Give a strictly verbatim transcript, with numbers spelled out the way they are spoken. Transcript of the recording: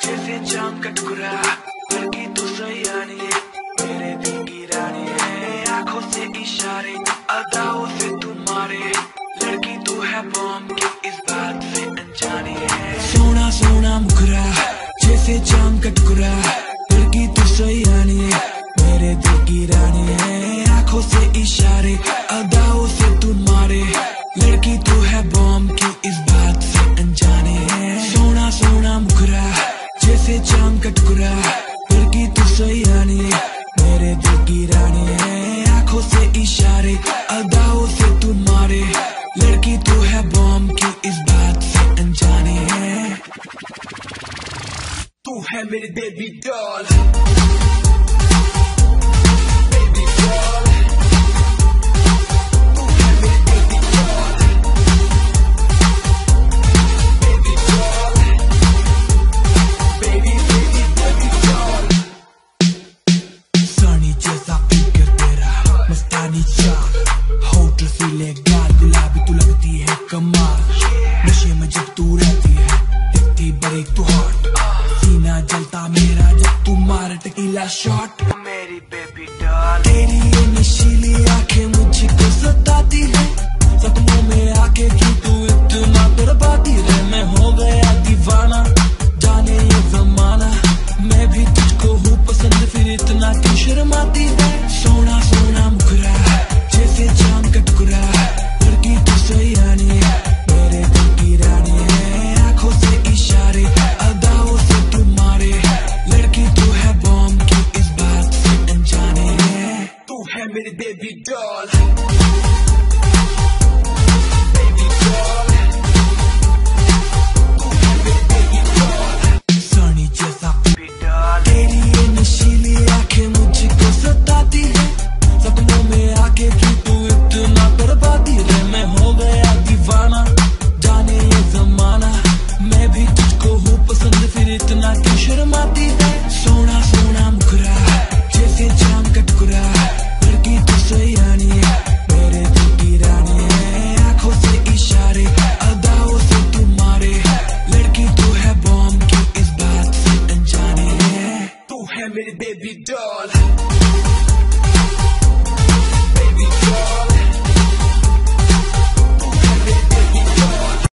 जैसे चांद का टुकड़ा, लड़की तू सयानी है, मेरे दिल की रानी है। आंखों से इशारे, अदाओं से तू मारे, लड़की तू है बॉम्ब की, इस बात से अनजानी है। सोना सोना मुखरा, जैसे चांद का टुकड़ा, लड़की तू सयानी है, मेरे दिल की रानी है। आंखों से इशारे, अदाओं से तू मारे, लड़की तू है बॉम्ब की, इस बात से अनजाने है। सोना सोना मुखरा, जैसे चांद का टुकड़ा, लड़की तू सयानी है, मेरे दिल की रानी है। आंखों से इशारे, अदाओं से तू मारे, लड़की तू है बॉम्ब की, इस बात से अनजाने है। तू है मेरी बेबी डॉल, बेबी डॉल, तू है मेरी baby doll, baby doll, baby baby baby doll. Sunny जैसा फिगर तेरा, मस्तानी चाल, होठ रसीले गाल गुलाबी, तू लगती है कमाल। नशे में जब तू रहती है, दिखती बड़े तू हॉट, सीना जलता मेरा जब तू मार टकीला शॉट। मेरी बेबी डॉल, तेरी ये नशीली आंखें मुझको सताती है, सपनों में आके क्यों तू इतना बर्बादी है। मैं हो गया दीवाना, जाने ये जमाना, मैं भी तुझको हूँ पसंद, फिर इतना क्यों शर्माती है। सोना सोना मुखरा, जैसे चांद का टुकड़ा, लड़की तू सयानी है, मेरे दिल की रानी है। आंखों से इशारे, अदाओं से तू मारे, लड़की तू है बॉम्ब की, इस बात से अनजाने है। तू है मेरी बेबी डॉल, बेबी डॉल, तू है मेरी बेबी डॉल। सनी जैसा बेबी डॉल, तेरी ये नशीली आंखें मुझको सताती है, सपनों में आके क्यों तू इतना बर्बादी है। मैं हो गया दीवाना, जाने ये जमाना, मैं भी तुझको हूँ पसंद, फिर इतना क्यों शर्माती है। सोना सोना मुखरा, जैसे चांद का टुकड़ा, लड़की तू सयानी है, मेरे दिल की रानी है। आंखों से इशारे, अदाओं से तू मारे, लड़की तू है बॉम्ब की, इस बात से अनजाने है। तू है मेरी बेबी डॉल।